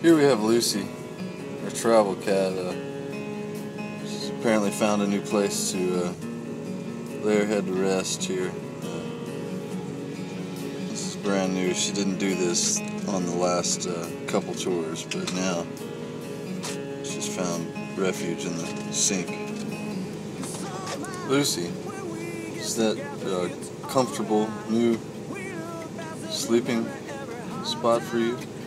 Here we have Lucy, our travel cat. She's apparently found a new place to lay her head to rest here. This is brand new. She didn't do this on the last couple tours, but now she's found refuge in the sink. Lucy, is that a comfortable new sleeping spot for you?